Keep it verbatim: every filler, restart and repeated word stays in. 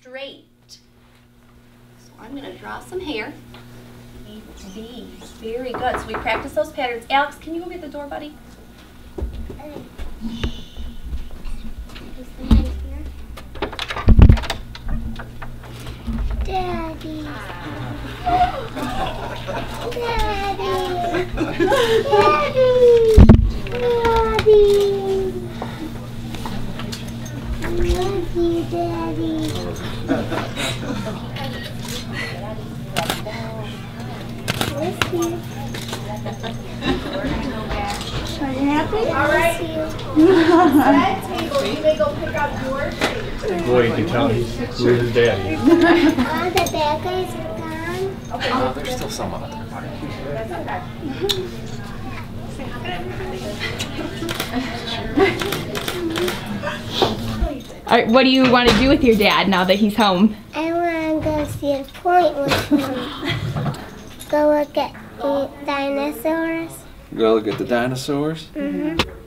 straight. So I'm going to draw some hair. These. Very good. So we practice those patterns. Alex, can you go get the door, buddy? Daddy. Daddy. Daddy. Daddy. Are you happy? All right. That table, you may go pick up your table. Boy, you can tell he's with his daddy. All the bad guys are gone. Okay. Uh, there's still some on there. That's okay. All right, what do you want to do with your dad now that he's home? I want to go see a point with him. Go look at the dinosaurs. Go look at the dinosaurs? Mm-hmm.